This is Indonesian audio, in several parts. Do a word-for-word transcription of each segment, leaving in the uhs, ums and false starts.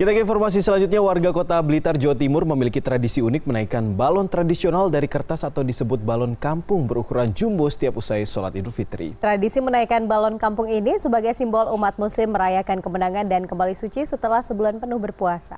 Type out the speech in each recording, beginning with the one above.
Kita ke informasi selanjutnya, warga kota Blitar, Jawa Timur memiliki tradisi unik menaikkan balon tradisional dari kertas atau disebut balon kampung berukuran jumbo setiap usai sholat Idul Fitri. Tradisi menaikkan balon kampung ini sebagai simbol umat muslim merayakan kemenangan dan kembali suci setelah sebulan penuh berpuasa.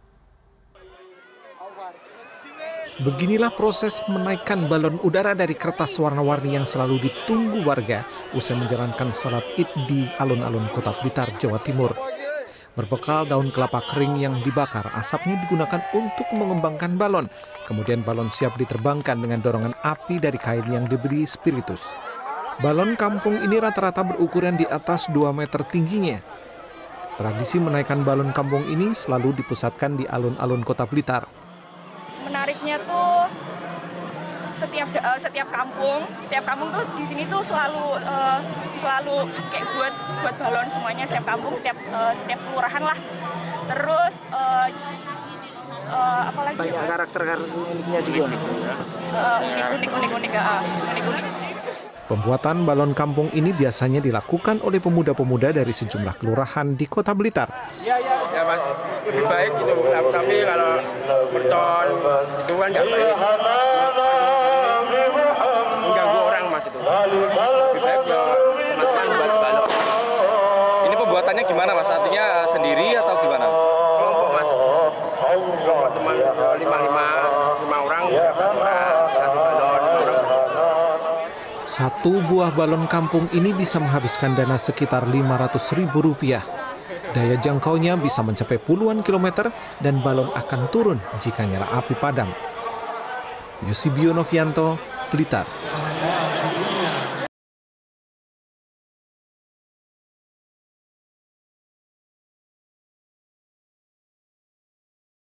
Beginilah proses menaikkan balon udara dari kertas warna-warni yang selalu ditunggu warga usai menjalankan sholat Id di alun-alun kota Blitar, Jawa Timur. Berbekal daun kelapa kering yang dibakar, asapnya digunakan untuk mengembangkan balon. Kemudian balon siap diterbangkan dengan dorongan api dari kain yang diberi spiritus. Balon kampung ini rata-rata berukuran di atas dua meter tingginya. Tradisi menaikkan balon kampung ini selalu dipusatkan di alun-alun kota Blitar. Menariknya tuh setiap uh, setiap kampung, setiap kampung tuh di sini tuh selalu uh, selalu kayak buat buat balon semuanya, setiap kampung, setiap uh, setiap kelurahan lah. Terus uh, uh, apalagi banyak ya, karakter-karakter uniknya juga. Uh, unik unik unik unik uh, unik unik. Pembuatan balon kampung ini biasanya dilakukan oleh pemuda-pemuda dari sejumlah kelurahan di kota Blitar. Ya, ya. Ya mas, lebih baik gitu, tapi kalau mercon itu kan nggak baik. Mengganggu orang mas itu. Lebih baik ya teman-teman buat balon. Ini pembuatannya gimana mas? Artinya sendiri atau gimana? Kelompok mas. Kelompok teman lima lima lima orang, satu orang, satu balon. Satu buah balon kampung ini bisa menghabiskan dana sekitar lima ratus ribu rupiah. Daya jangkaunya bisa mencapai puluhan kilometer dan balon akan turun jika nyala api padam. Yusibio Novianto, Blitar.